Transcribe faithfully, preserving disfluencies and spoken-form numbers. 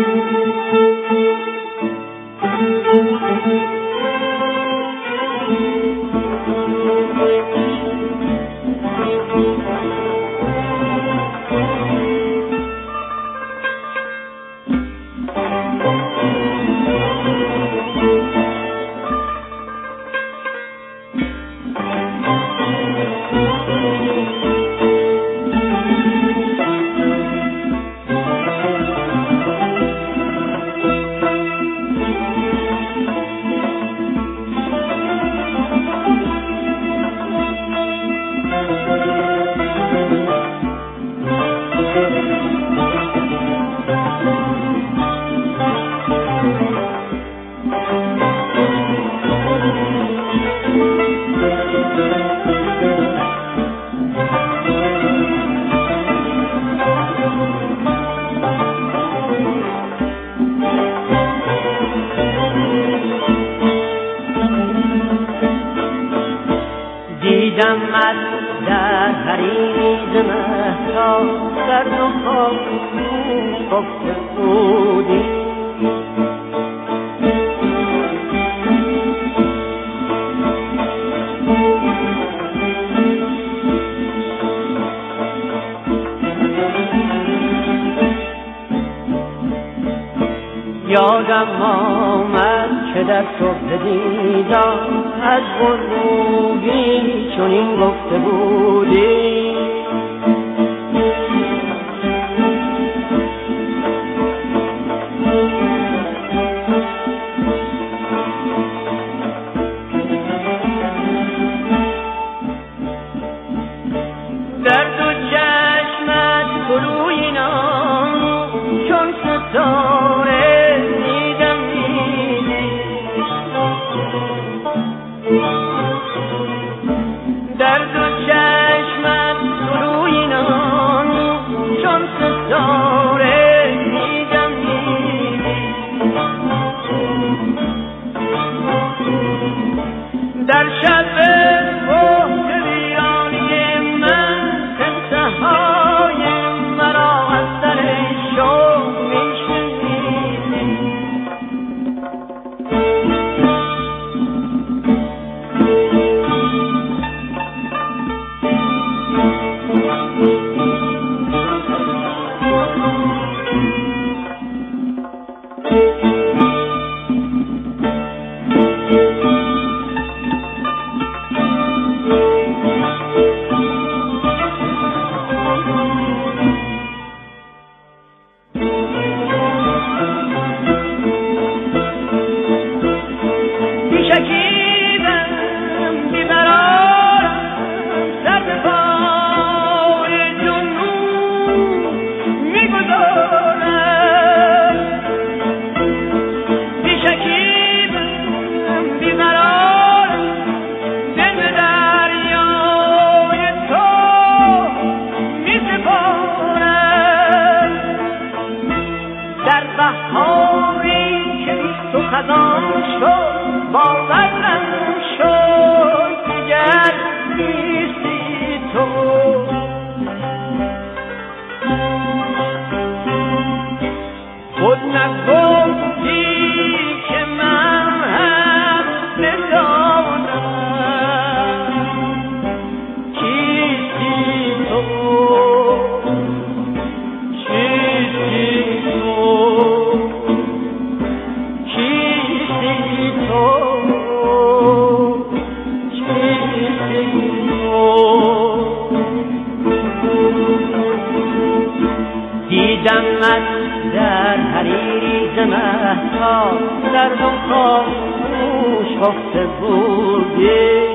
دیدم از در حریز مهتاب در نخواست گفته بودی یادم آمد که در صبح دیدار از بزرگی چنین گفته بودی در دو چشمت گلوی نام چون ستاره در دو چشمت گلوی نان چون ستاره دیدم در شب بهت ویرانی من انتهای مرا از سر شوق میشنیدی در بهاری که بیست و خزان شد باورم شد دیگر نیستی تو خود نگفتی که من هم ندانم چیستی تو دیدم از در حریز مهتاب در دو خاموش خفته بودی